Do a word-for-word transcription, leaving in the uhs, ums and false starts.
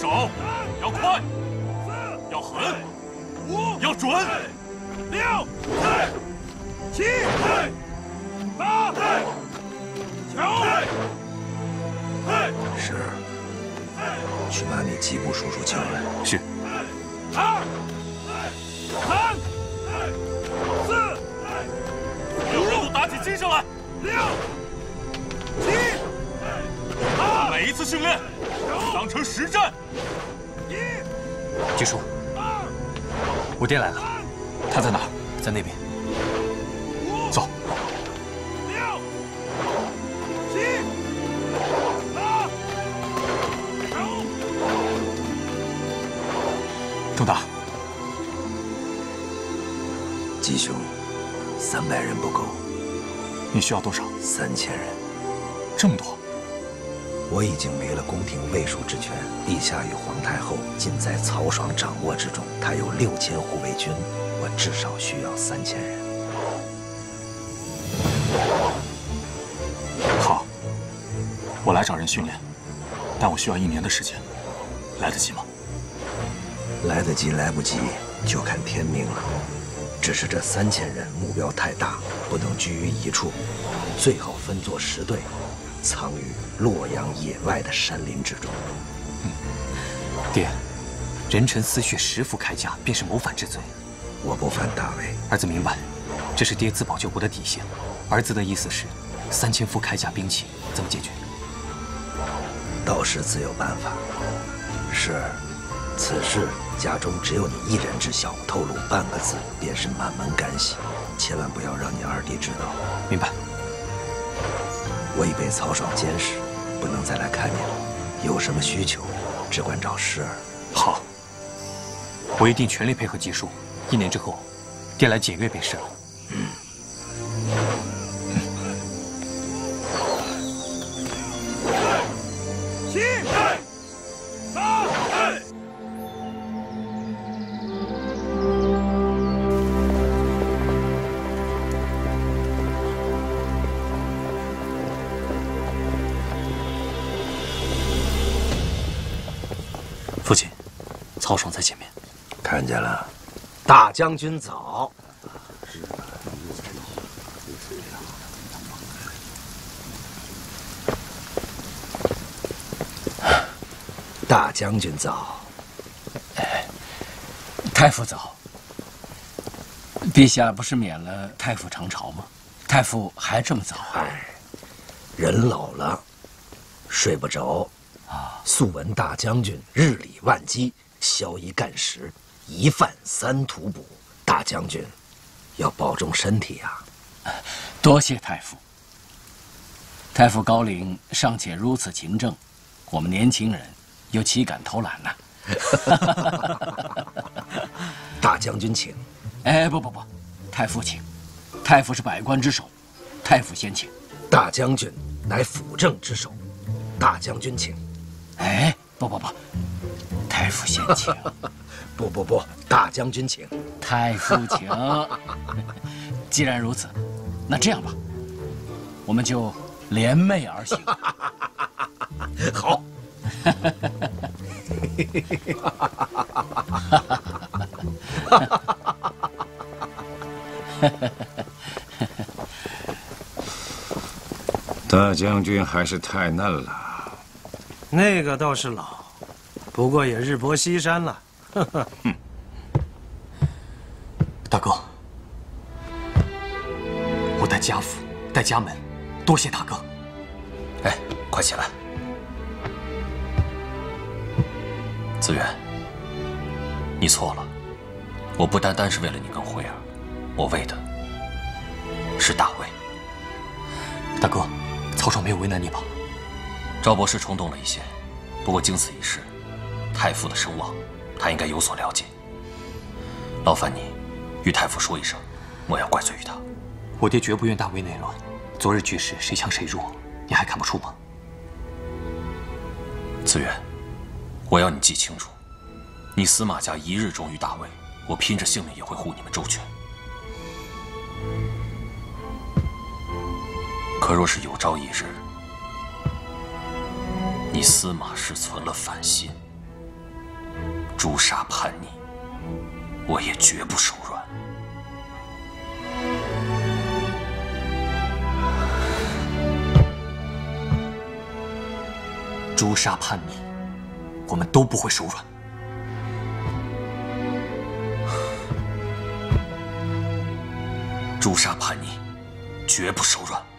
手要快，要狠，要准。 六、七、八、九。 是。去把你吉布叔叔叫来。 是。 二、三、四、 所有人都打起精神来。 六、七、八。 每一次训练当成实战。 局叔，我爹来了，他在哪儿？在那边。走。 六、七、八、九。 钟大， 吉兄，三百人不够。 你需要多少？ 三千人。 这么多？ 我已经没了宫廷卫戍之权，陛下与皇太后尽在曹爽掌握之中。他有六千护卫军，我至少需要三千人。 好，我来找人训练，但我需要一年的时间，来得及吗？ 来得及来不及，就看天命了。只是这三千人目标太大，不能聚于一处，最好分作十队，藏于洛阳野外的山林之中。 嗯，爹，人臣私血十副铠甲，便是谋反之罪。 我不犯大违。 儿子明白，这是爹自保救国的底线。儿子的意思是，三千副铠甲兵器怎么解决？ 到时自有办法。是。此事家中只有你一人知晓，透露半个字便是满门干系，千万不要让你二弟知道。 明白。 我已被曹爽监视，不能再来看你了。有什么需求，只管找师儿。 好，我一定全力配合吉叔。一年之后，爹来检阅便是了。嗯。 七、八。 父亲，曹爽在前面。 看见了，大将军早。大将军早。 哎，太傅早。陛下不是免了太傅长朝吗？太傅还这么早？ 哎，人老了，睡不着。啊！素闻大将军日理万机，宵衣干食，一饭三吐哺。大将军要保重身体呀！ 多谢太傅。太傅高龄尚且如此勤政，我们年轻人又岂敢偷懒呢？ 大将军请。 哎，不不不，太傅请。太傅是百官之首，太傅先请。 大将军乃辅政之首，大将军请。 哎，不不不，太傅先请。 不不不，大将军请。 太傅请。既然如此，那这样吧，我们就联袂而行。 好。 大将军还是太嫩了。 那个倒是老，不过也日薄西山了。呵呵。 嗯。大哥，我带家父，带家门，多谢大哥。 哎，快起来。 子远，你错了。我不单单是为了你跟慧儿，我为的是大魏。 大哥，曹爽没有为难你吧？ 赵博士冲动了一些，不过经此一事，太傅的声望，他应该有所了解。劳烦你与太傅说一声，莫要怪罪于他。 我爹绝不愿大魏内乱，昨日局势谁强谁弱，你还看不出吗？ 子远，我要你记清楚，你司马家一日忠于大魏，我拼着性命也会护你们周全。可若是有朝一日，你司马氏存了反心， 诛杀叛逆，我也绝不手软。 诛杀叛逆，我们都不会手软。 诛杀叛逆，绝不手软。